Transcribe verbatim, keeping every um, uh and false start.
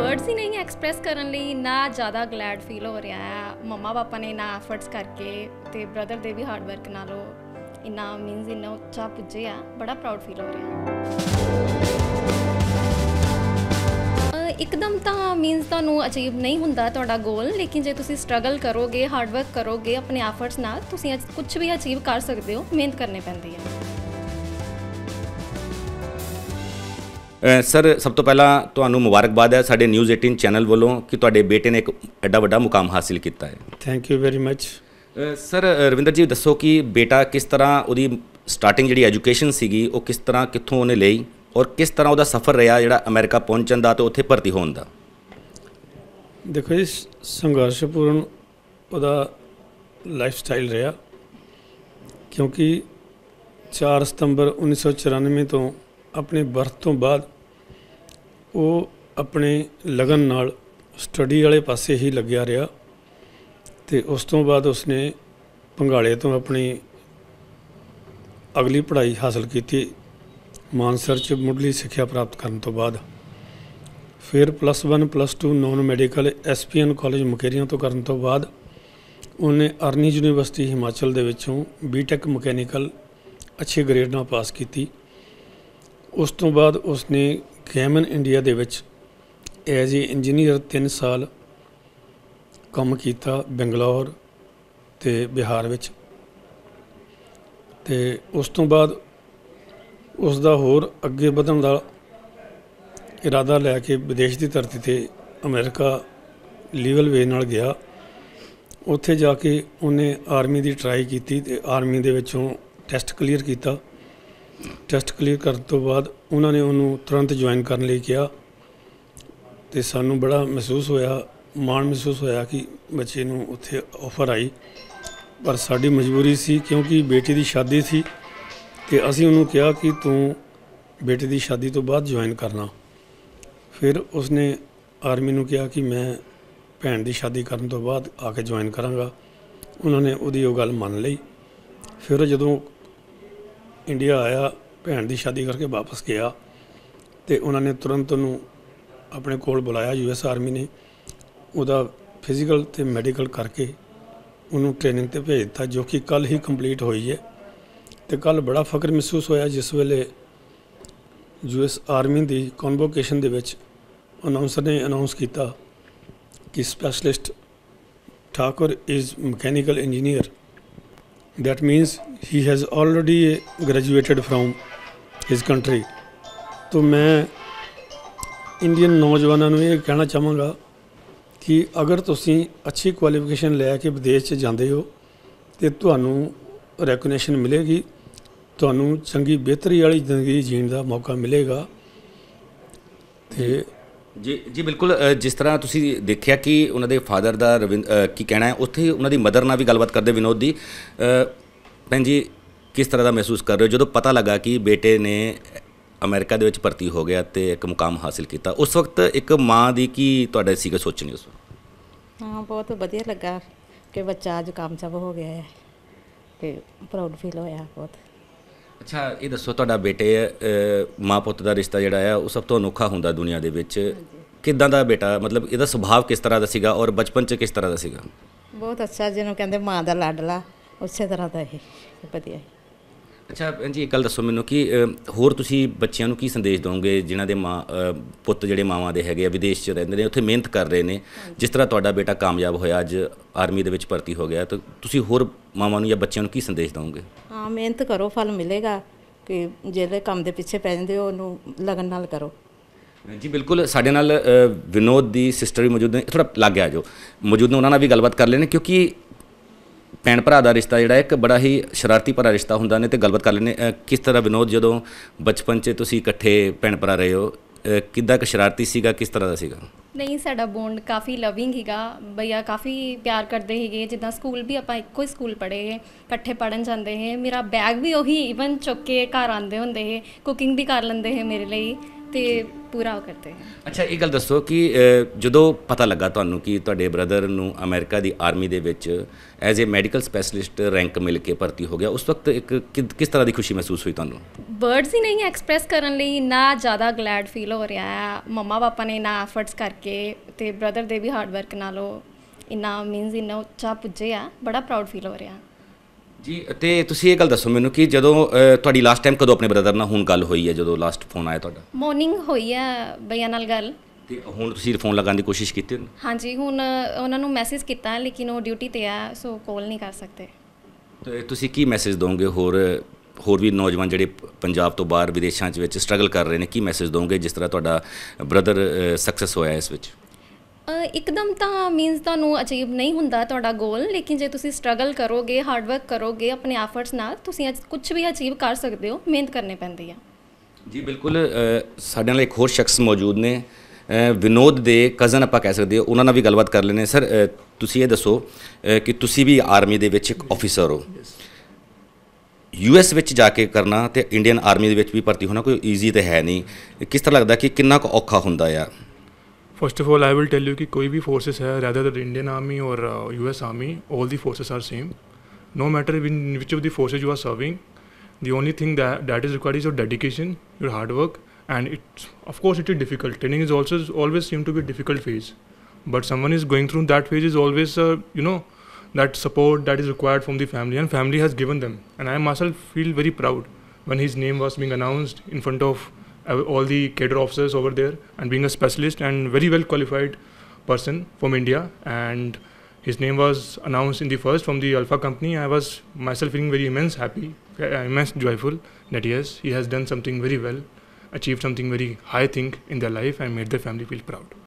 Words ही नहीं express करने ਲਈ ਇੰਨਾ ਜ਼ਿਆਦਾ ਗਲੈਡ ਫੀਲ ਹੋ ਰਿਹਾ ਹੈ। ਮੰਮਾ ਪਾਪਾ ਨੇ ਇੰਨਾ ਐਫਰਟਸ ਕਰਕੇ ਤੇ ਬ੍ਰਦਰ ਦੇ ਵੀ ਹਾਰਡ ਵਰਕ ਨਾਲੋਂ ਇੰਨਾ ਮੀਨਸ ਇੰਨਾ ਉੱਚਾ ਪੁੱਜੇ ਆ, ਬੜਾ ਪ੍ਰਾਊਡ ਫੀਲ ਹੋ ਰਿਹਾ। ਇੱਕਦਮ ਤਾਂ ਮੀਨਸ ਤੁਹਾਨੂੰ ਅਚੀਵ ਨਹੀਂ ਹੁੰਦਾ ਤੁਹਾਡਾ ਗੋਲ, ਲੇਕਿਨ ਜੇ ਤੁਸੀਂ ਸਟਰਗਲ ਕਰੋਗੇ, ਹਾਰਡ ਵਰਕ ਕਰੋਗੇ ਆਪਣੇ ਐਫਰਟਸ ਨਾਲ, ਤੁਸੀਂ ਕੁਝ ਵੀ ਅਚੀਵ ਕਰ ਸਕਦੇ ਹੋ। ਮਿਹਨਤ ਕਰਨੀ ਪੈਂਦੀ ਹੈ। ਸਰ, ਸਭ ਤੋਂ ਪਹਿਲਾਂ ਤੁਹਾਨੂੰ ਮੁਬਾਰਕਬਾਦ ਹੈ ਸਾਡੇ ਨਿਊਜ਼ ਅਠਾਰਾਂ ਚੈਨਲ ਵੱਲੋਂ ਕਿ ਤੁਹਾਡੇ ਬੇਟੇ ਨੇ ਇੱਕ ਐਡਾ ਵੱਡਾ ਮੁਕਾਮ ਹਾਸਿਲ ਕੀਤਾ ਹੈ। Thank you very much. Sir, Ravinder ji ਦੱਸੋ ਕਿ ਬੇਟਾ ਕਿਸ ਤਰ੍ਹਾਂ ਉਹਦੀ ਸਟਾਰਟਿੰਗ ਜਿਹੜੀ ਐਜੂਕੇਸ਼ਨ ਸੀਗੀ ਉਹ ਕਿਸ ਤਰ੍ਹਾਂ ਕਿੱਥੋਂ ਉਹਨੇ ਲਈ ਔਰ ਕਿਸ ਤਰ੍ਹਾਂ ਉਹਦਾ ਸਫ਼ਰ ਰਿਹਾ ਜਿਹੜਾ ਅਮਰੀਕਾ ਪਹੁੰਚਣ ਦਾ ਅਤੇ ਉੱਥੇ ਭਰਤੀ ਹੋਣ ਦਾ। ਦੇਖੋ ਜੀ, ਸੰਘਰਸ਼ਪੂਰਨ ਉਹਦਾ ਲਾਈਫ ਸਟਾਈਲ ਰਿਹਾ, ਕਿਉਂਕਿ ਚਾਰ ਸਤੰਬਰ ਉੱਨੀ ਸੌ ਚੁਰਾਨਵੇਂ ਤੋਂ ਆਪਣੇ ਬਰਥ ਤੋਂ ਬਾਅਦ ਉਹ ਆਪਣੇ ਲਗਨ ਨਾਲ ਸਟੱਡੀ ਵਾਲੇ ਪਾਸੇ ਹੀ ਲੱਗਿਆ ਰਿਹਾ ਅਤੇ ਉਸ ਤੋਂ ਬਾਅਦ ਉਸਨੇ ਭੰਗਾਲੇ ਤੋਂ ਆਪਣੀ ਅਗਲੀ ਪੜ੍ਹਾਈ ਹਾਸਲ ਕੀਤੀ। ਮਾਨਸਰ 'ਚ ਮੁੱਢਲੀ ਸਿੱਖਿਆ ਪ੍ਰਾਪਤ ਕਰਨ ਤੋਂ ਬਾਅਦ ਫਿਰ plus one plus two non medical S P N college Mukerian ਤੋਂ ਕਰਨ ਤੋਂ ਬਾਅਦ ਉਹਨੇ ਅਰਨੀ ਯੂਨੀਵਰਸਿਟੀ ਹਿਮਾਚਲ ਦੇ ਵਿੱਚੋਂ ਬੀ ਟੈਕ ਮਕੈਨੀਕਲ ਅੱਛੇ ਗ੍ਰੇਡ ਨਾਲ ਪਾਸ ਕੀਤੀ। ਉਸ ਤੋਂ ਬਾਅਦ ਉਸਨੇ ਗੈਮਨ ਇੰਡੀਆ ਦੇ ਵਿੱਚ ਐਜ਼ ਏ ਇੰਜੀਨੀਅਰ ਤਿੰਨ ਸਾਲ ਕੰਮ ਕੀਤਾ ਬੰਗਲੌਰ ਅਤੇ ਬਿਹਾਰ ਵਿੱਚ, ਅਤੇ ਉਸ ਤੋਂ ਬਾਅਦ ਉਸ ਦਾ ਹੋਰ ਅੱਗੇ ਵਧਣ ਦਾ ਇਰਾਦਾ ਲੈ ਕੇ ਵਿਦੇਸ਼ ਦੀ ਧਰਤੀ 'ਤੇ ਅਮਰੀਕਾ ਲੀਗਲ ਵੇ ਨਾਲ ਗਿਆ। ਉੱਥੇ ਜਾ ਕੇ ਉਹਨੇ ਆਰਮੀ ਦੀ ਟਰਾਈ ਕੀਤੀ ਅਤੇ ਆਰਮੀ ਦੇ ਵਿੱਚੋਂ ਟੈਸਟ ਕਲੀਅਰ ਕੀਤਾ। ਟੈਸਟ ਕਲੀਅਰ ਕਰਨ ਤੋਂ ਬਾਅਦ ਉਹਨਾਂ ਨੇ ਉਹਨੂੰ ਤੁਰੰਤ ਜੁਆਇਨ ਕਰਨ ਲਈ ਕਿਹਾ ਅਤੇ ਸਾਨੂੰ ਬੜਾ ਮਹਿਸੂਸ ਹੋਇਆ, ਮਾਣ ਮਹਿਸੂਸ ਹੋਇਆ ਕਿ ਬੱਚੇ ਨੂੰ ਉੱਥੇ ਆਫਰ ਆਈ। ਪਰ ਸਾਡੀ ਮਜਬੂਰੀ ਸੀ ਕਿਉਂਕਿ ਬੇਟੀ ਦੀ ਸ਼ਾਦੀ ਸੀ ਅਤੇ ਅਸੀਂ ਉਹਨੂੰ ਕਿਹਾ ਕਿ ਤੂੰ ਬੇਟੀ ਦੀ ਸ਼ਾਦੀ ਤੋਂ ਬਾਅਦ ਜੁਆਇਨ ਕਰਨਾ। ਫਿਰ ਉਸਨੇ ਆਰਮੀ ਨੂੰ ਕਿਹਾ ਕਿ ਮੈਂ ਭੈਣ ਦੀ ਸ਼ਾਦੀ ਕਰਨ ਤੋਂ ਬਾਅਦ ਆ ਕੇ ਜੁਆਇਨ ਕਰਾਂਗਾ। ਉਹਨਾਂ ਨੇ ਉਹਦੀ ਉਹ ਗੱਲ ਮੰਨ ਲਈ। ਫਿਰ ਜਦੋਂ ਇੰਡੀਆ ਆਇਆ, ਭੈਣ ਦੀ ਸ਼ਾਦੀ ਕਰਕੇ ਵਾਪਸ ਗਿਆ ਅਤੇ ਉਹਨਾਂ ਨੇ ਤੁਰੰਤ ਉਹਨੂੰ ਆਪਣੇ ਕੋਲ ਬੁਲਾਇਆ। ਯੂ ਐਸ ਆਰਮੀ ਨੇ ਉਹਦਾ ਫਿਜ਼ੀਕਲ ਅਤੇ ਮੈਡੀਕਲ ਕਰਕੇ ਉਹਨੂੰ ਟ੍ਰੇਨਿੰਗ 'ਤੇ ਭੇਜ ਦਿੱਤਾ, ਜੋ ਕਿ ਕੱਲ੍ਹ ਹੀ ਕੰਪਲੀਟ ਹੋਈ ਹੈ। ਅਤੇ ਕੱਲ੍ਹ ਬੜਾ ਫਖਰ ਮਹਿਸੂਸ ਹੋਇਆ ਜਿਸ ਵੇਲੇ ਯੂ ਐਸ ਆਰਮੀ ਦੀ ਕਨਵੋਕੇਸ਼ਨ ਦੇ ਵਿੱਚ ਅਨਾਊਂਸਰ ਨੇ ਅਨਾਊਂਸ ਕੀਤਾ ਕਿ specialist Thakur is mechanical engineer. That means he has already graduated from his country। तो मैं इंडियन नौजवानों ਨੂੰ ਇਹ ਕਹਿਣਾ ਚਾਹਾਂਗਾ ਕਿ ਅਗਰ ਤੁਸੀਂ ਅੱਛੀ ਕੁਆਲੀਫਿਕੇਸ਼ਨ ਲੈ ਕੇ ਵਿਦੇਸ਼ 'ਚ ਜਾਂਦੇ ਹੋ ਤਾਂ ਤੁਹਾਨੂੰ ਰੈਕਗਨੇਸ਼ਨ ਮਿਲੇਗੀ, ਤੁਹਾਨੂੰ ਚੰਗੀ ਬਿਹਤਰੀ ਵਾਲੀ ਜ਼ਿੰਦਗੀ ਜੀਣ ਦਾ ਮੌਕਾ ਮਿਲੇਗਾ। ਅਤੇ ਜੀ ਜੀ ਬਿਲਕੁਲ, ਜਿਸ ਤਰ੍ਹਾਂ ਤੁਸੀਂ ਦੇਖਿਆ ਕਿ ਉਹਨਾਂ ਦੇ ਫਾਦਰ ਦਾ ਰਵਿੰਦ ਕੀ ਕਹਿਣਾ ਹੈ, ਉੱਥੇ ਉਹਨਾਂ ਦੀ ਮਦਰ ਨਾਲ ਵੀ ਗੱਲਬਾਤ ਕਰਦੇ ਵਿਨੋਦ ਦੀ। ਭੈਣ ਜੀ, ਕਿਸ ਤਰ੍ਹਾਂ ਦਾ ਮਹਿਸੂਸ ਕਰ ਰਹੇ ਹੋ ਜਦੋਂ ਪਤਾ ਲੱਗਾ ਕਿ ਬੇਟੇ ਨੇ ਅਮਰੀਕਾ ਦੇ ਵਿੱਚ ਭਰਤੀ ਹੋ ਗਿਆ ਅਤੇ ਇੱਕ ਮੁਕਾਮ ਹਾਸਿਲ ਕੀਤਾ? ਉਸ ਵਕਤ ਇੱਕ ਮਾਂ ਦੀ ਕੀ ਤੁਹਾਡੇ ਸੀਗਾ ਸੋਚਣੀ ਉਸ ਵਕਤ? ਹਾਂ, ਬਹੁਤ ਵਧੀਆ ਲੱਗਾ ਕਿ ਬੱਚਾ ਅੱਜ ਕਾਮਯਾਬ ਹੋ ਗਿਆ ਹੈ ਅਤੇ ਪ੍ਰਾਊਡ ਫੀਲ ਹੋਇਆ ਬਹੁਤ। ਅੱਛਾ, ਇਹ ਦੱਸੋ ਤੁਹਾਡਾ ਬੇਟੇ ਮਾਂ ਪੁੱਤ ਦਾ ਰਿਸ਼ਤਾ ਜਿਹੜਾ ਆ ਉਹ ਸਭ ਤੋਂ ਅਨੋਖਾ ਹੁੰਦਾ ਦੁਨੀਆ ਦੇ ਵਿੱਚ। ਕਿੱਦਾਂ ਦਾ ਬੇਟਾ, ਮਤਲਬ ਇਹਦਾ ਸੁਭਾਅ ਕਿਸ ਤਰ੍ਹਾਂ ਦਾ ਸੀਗਾ ਔਰ ਬਚਪਨ 'ਚ ਕਿਸ ਤਰ੍ਹਾਂ ਦਾ ਸੀਗਾ? ਬਹੁਤ ਅੱਛਾ, ਜਿਹਨੂੰ ਕਹਿੰਦੇ ਮਾਂ ਦਾ ਲਾਡਲਾ, ਉਸੇ ਤਰ੍ਹਾਂ ਦਾ ਇਹ ਵਧੀਆ। ਅੱਛਾ ਭੈਣ ਜੀ, ਇੱਕ ਗੱਲ ਦੱਸੋ ਮੈਨੂੰ ਕਿ ਹੋਰ ਤੁਸੀਂ ਬੱਚਿਆਂ ਨੂੰ ਕੀ ਸੰਦੇਸ਼ ਦਿਓਗੇ ਜਿਨ੍ਹਾਂ ਦੇ ਮਾਂ ਪੁੱਤ ਜਿਹੜੇ ਮਾਵਾਂ ਦੇ ਹੈਗੇ ਆ ਵਿਦੇਸ਼ 'ਚ ਰਹਿੰਦੇ ਨੇ, ਉੱਥੇ ਮਿਹਨਤ ਕਰ ਰਹੇ ਨੇ, ਜਿਸ ਤਰ੍ਹਾਂ ਤੁਹਾਡਾ ਬੇਟਾ ਕਾਮਯਾਬ ਹੋਇਆ, ਅੱਜ ਆਰਮੀ ਦੇ ਵਿੱਚ ਭਰਤੀ ਹੋ ਗਿਆ, ਤਾਂ ਤੁਸੀਂ ਹੋਰ ਮਾਵਾਂ ਨੂੰ ਜਾਂ ਬੱਚਿਆਂ ਨੂੰ ਕੀ ਸੰਦੇਸ਼ ਦਿਓਗੇ? ਹਾਂ, ਮਿਹਨਤ ਕਰੋ, ਫਲ ਮਿਲੇਗਾ। ਕਿ ਜਿਹੜੇ ਕੰਮ ਦੇ ਪਿੱਛੇ ਪੈ ਜਾਂਦੇ ਹੋ ਉਹਨੂੰ ਲਗਨ ਨਾਲ ਕਰੋ। ਜੀ ਬਿਲਕੁਲ, ਸਾਡੇ ਨਾਲ ਵਿਨੋਦ ਦੀ ਸਿਸਟਰ ਵੀ ਮੌਜੂਦ ਨੇ, ਥੋੜ੍ਹਾ ਲੱਗ ਗਿਆ ਜੋ ਮੌਜੂਦ ਨੇ, ਉਹਨਾਂ ਨਾਲ ਵੀ ਗੱਲਬਾਤ ਕਰ ਲੈਣੇ ਕਿਉਂਕਿ ਭੈਣ ਭਰਾ ਦਾ ਰਿਸ਼ਤਾ ਜਿਹੜਾ ਇੱਕ ਬੜਾ ਹੀ ਸ਼ਰਾਰਤੀ ਭਰਾ ਰਿਸ਼ਤਾ ਹੁੰਦਾ ਨੇ, ਅਤੇ ਗੱਲਬਾਤ ਕਰ ਲੈਂਦੇ। ਕਿਸ ਤਰ੍ਹਾਂ ਵਿਨੋਦ, ਜਦੋਂ ਬਚਪਨ 'ਚ ਤੁਸੀਂ ਇਕੱਠੇ ਭੈਣ ਭਰਾ ਰਹੇ ਹੋ, ਕਿੱਦਾਂ ਕੁ ਸ਼ਰਾਰਤੀ ਸੀਗਾ, ਕਿਸ ਤਰ੍ਹਾਂ ਦਾ ਸੀਗਾ? ਨਹੀਂ, ਸਾਡਾ ਬੌਂਡ ਕਾਫੀ ਲਵਿੰਗ ਸੀਗਾ। ਭਈਆ ਕਾਫੀ ਪਿਆਰ ਕਰਦੇ ਸੀਗੇ। ਜਿੱਦਾਂ ਸਕੂਲ ਵੀ ਆਪਾਂ ਇੱਕੋ ਹੀ ਸਕੂਲ ਪੜ੍ਹੇ ਹੈ, ਇਕੱਠੇ ਪੜ੍ਹਨ ਜਾਂਦੇ ਹੈ। ਮੇਰਾ ਬੈਗ ਵੀ ਉਹੀ ਈਵਨ ਚੁੱਕ ਕੇ ਘਰ ਆਉਂਦੇ ਹੁੰਦੇ ਹੈ। ਕੁਕਿੰਗ ਵੀ ਕਰ ਲੈਂਦੇ ਹੈ ਮੇਰੇ ਲਈ। ਤੇ ਪੂਰਾ ਕਰਦੇ ਹੈ। ਅੱਛਾ, ਇਹ ਗੱਲ ਦੱਸੋ ਕਿ ਅ, ਜਦੋਂ ਪਤਾ ਲੱਗਾ ਤੁਹਾਨੂੰ ਕਿ ਤੁਹਾਡੇ ਬ੍ਰਦਰ ਨੂੰ ਅਮਰੀਕਾ ਦੀ ਆਰਮੀ ਦੇ ਵਿੱਚ as a medical specialist rank ਮਿਲ ਕੇ ਭਰਤੀ ਹੋ ਗਿਆ, ਉਸ ਵਕਤ ਇੱਕ ਕਿ- ਕਿਸ ਤਰ੍ਹਾਂ ਦੀ ਖੁਸ਼ੀ ਮਹਿਸੂਸ ਹੋਈ ਤੁਹਾਨੂੰ? ਵਰਡਸ ਹੀ ਨਹੀਂ ਐਕਸਪ੍ਰੈਸ ਕਰਨ ਲਈ, ਇੰਨਾ ਜ਼ਿਆਦਾ ਗਲੈਡ ਫੀਲ ਹੋ ਰਿਹਾ ਹੈ। ਮੰਮਾ ਪਾਪਾ ਨੇ ਇੰਨਾ ਐਫਰਟਸ ਕਰਕੇ ਤੇ ਬ੍ਰਦਰ ਦੇ ਵੀ ਹਾਰਡ ਵਰਕ ਨਾਲੋਂ ਇੰਨਾ ਮੀਨਸ ਇੰਨਾ ਉੱਚਾ ਪੁੱਜੇ ਆ, ਬੜਾ ਪ੍ਰਾਊਡ ਫੀਲ ਹੋ ਰਿਹਾ। ਜੀ, ਤੇ ਤੁਸੀਂ ਇਹ ਗੱਲ ਦੱਸੋ ਮੈਨੂੰ ਕਿ ਜਦੋਂ ਅ, ਤੁਹਾਡੀ ਲਾਸਟ ਟਾਈਮ ਕਦੋਂ ਆਪਣੇ ਬ੍ਰਦਰ ਨਾਲ ਹੁਣ ਗੱਲ ਹੋਈ ਹੈ, ਜਦੋਂ ਲਾਸਟ ਫੋਨ ਆਇਆ ਤੁਹਾਡਾ? ਮਾਰਨਿੰਗ ਹੋਈ ਹੈ ਬਈਆ ਨਾਲ ਗੱਲ। ਤੇ ਹੁਣ ਤੁਸੀਂ ਫੋਨ ਲਗਾਉਣ ਦੀ ਕੋਸ਼ਿਸ਼ ਕੀਤੀ ਉਹਨੂੰ? ਹਾਂਜੀ, ਹੁਣ ਉਹਨਾਂ ਨੂੰ ਮੈਸੇਜ ਕੀਤਾ ਲੇਕਿਨ ਉਹ ਡਿਊਟੀ ਤੇ ਆ, ਸੋ ਕਾਲ ਨਹੀਂ ਕਰ ਸਕਦੇ। ਤੇ ਤੁਸੀਂ ਕੀ ਮੈਸੇਜ ਦੋਗੇ ਹੋਰ ਹੋਰ ਵੀ ਨੌਜਵਾਨ ਜਿਹੜੇ ਪ- ਪੰਜਾਬ ਤੋਂ ਬਾਹਰ ਵਿਦੇਸ਼ਾਂ 'ਚ ਵਿੱਚ ਸਟਰਗਲ ਕਰ ਰਹੇ ਨੇ, ਕੀ ਮੈਸੇਜ ਦੋਗੇ ਜਿਸ ਤਰ੍ਹਾਂ ਤੁਹਾਡਾ ਬ੍ਰਦਰ ਸਕਸੈਸ ਹੋਇਆ ਇਸ ਵਿੱਚ? ਅ, ਇੱਕਦਮ ਤਾਂ ਮੀਨਸ ਤੁਹਾਨੂੰ ਅਚੀਵ ਨਹੀਂ ਹੁੰਦਾ ਤੁਹਾਡਾ ਗੋਲ, ਲੇਕਿਨ ਜੇ ਤੁਸੀਂ ਸਟਰਗਲ ਕਰੋਗੇ, ਹਾਰਡ ਵਰਕ ਕਰੋਗੇ ਆਪਣੇ ਐਫਰਟਸ ਨਾਲ, ਤੁਸੀਂ ਅੱਜ ਕੁਝ ਵੀ ਅਚੀਵ ਕਰ ਸਕਦੇ ਹੋ। ਮਿਹਨਤ ਕਰਨੀ ਪੈਂਦੀ ਆ। ਜੀ ਬਿਲਕੁਲ, ਅ, ਸਾਡੇ ਨਾਲ ਇੱਕ ਹੋਰ ਸ਼ਖਸ ਮੌਜੂਦ ਨੇ, ਅ, ਵਿਨੋਦ ਦੇ ਕਜ਼ਨ ਆਪਾਂ ਕਹਿ ਸਕਦੇ ਹੋ, ਉਹਨਾਂ ਨਾਲ ਵੀ ਗੱਲਬਾਤ ਕਰ ਲੈਂਦੇ। ਸਰ, ਅ, ਤੁਸੀਂ ਇਹ ਦੱਸੋ ਅ, ਕਿ ਤੁਸੀਂ ਵੀ ਆਰਮੀ ਦੇ ਵਿੱਚ ਇੱਕ ਆਫੀਸਰ ਹੋ। ਯੂ ਐਸ ਵਿੱਚ ਜਾ ਕੇ ਕਰਨਾ ਤੇ ਇੰਡੀਅਨ ਆਰਮੀ ਦੇ ਵਿੱਚ ਵੀ ਭਰਤੀ ਹੋਣਾ ਕੋਈ ਈਜ਼ੀ ਤਾਂ ਹੈ ਨਹੀਂ। ਕਿਸ ਤਰ੍ਹਾਂ ਲੱਗਦਾ ਕਿ ਕਿੰਨਾ ਕੁ ਔਖਾ ਹੁੰਦਾ ਆ? First of all I will tell you कि कोई भी फोर्सेस है रैदर द इंडियन आर्मी और US army, all the forces are same, no matter in which of the forces you are serving, the only thing that that is required is your dedication, your hard work, and it's of course it is difficult. Training is also always seem to be a difficult phase, but someone is going through that phase is always uh, you know that support that is required from the family, and family has given them, and I myself feel very proud when his name was being announced in front of all the cadre officers over there, and being a specialist and very well qualified person from India, and his name was announced in the first from the Alpha company. I was myself feeling very immense happy, uh, immense joyful that yes, he has done something very well, achieved something very high thing in their life, and made their family feel proud.